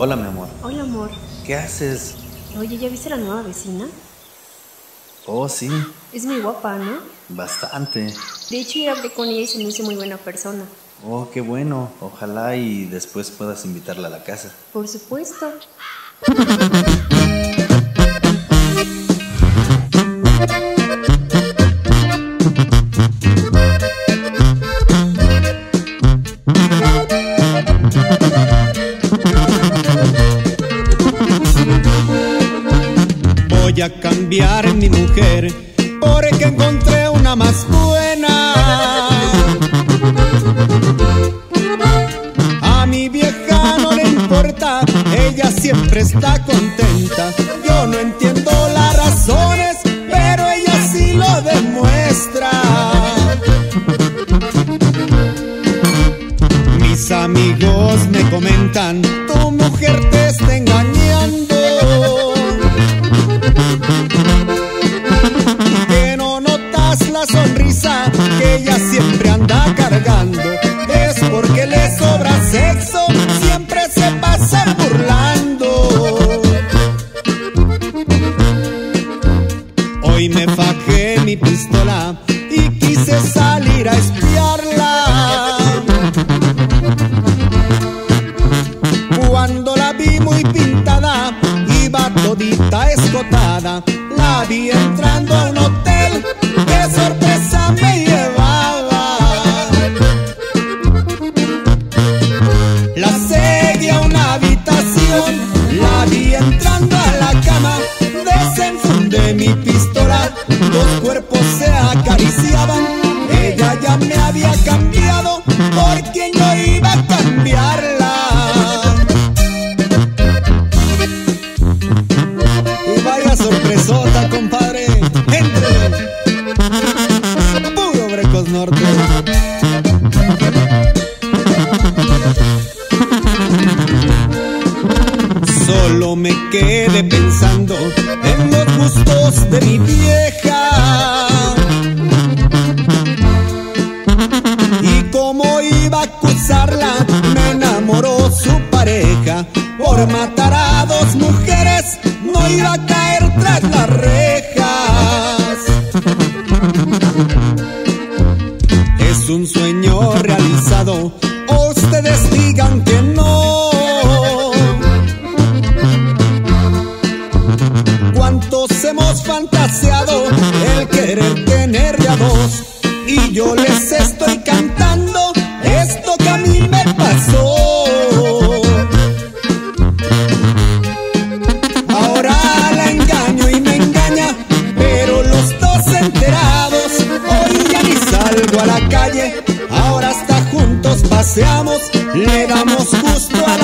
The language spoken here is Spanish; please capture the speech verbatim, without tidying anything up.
Hola, mi amor. Hola, amor. ¿Qué haces? Oye, ¿ya viste a la nueva vecina? Oh, sí. Es muy guapa, ¿no? Bastante. De hecho, ya hablé con ella y se me hizo muy buena persona. Oh, qué bueno. Ojalá y después puedas invitarla a la casa. Por supuesto. Voy a cambiar mi mujer porque encontré una más buena. A mi vieja no le importa, ella siempre está contenta. Yo no entiendo las razones, pero ella sí lo demuestra. Mis amigos me comentan, tu mujer te está engañando, que no notas la sonrisa que ella siempre anda cargando. Es porque le sobra sexo, siempre se pasa burlando. Hoy me fajé mi pistola y quise salir a espiarla. Cuando la vi muy pintada, iba todita escotada. La vi entrando a un hotel, qué sorpresa me llevaba. La seguí a una habitación, la vi entrando a la cama. Desenfundé mi pistola, los cuerpos se acariciaban. Ella ya me había cambiado, ¿por quién yo iba a cambiarla? Y vaya sorpresota, compadre. Entre puro Brecos Norte. Solo me quedé pensando en los gustos de mi vieja y cómo iba a acusarla. Me enamoró su pareja. Por matar a dos mujeres no iba a caer tras las rejas. Es un sueño realizado, o ustedes digan que no. ¿Cuántos hemos fantaseado el querer tener ya dos? Y yo les estoy cantando esto que a mí me pasó. Ahora la engaño y me engaña, pero los dos enterados. Hoy ya ni salgo a la calle, ahora hasta juntos paseamos, le damos gusto a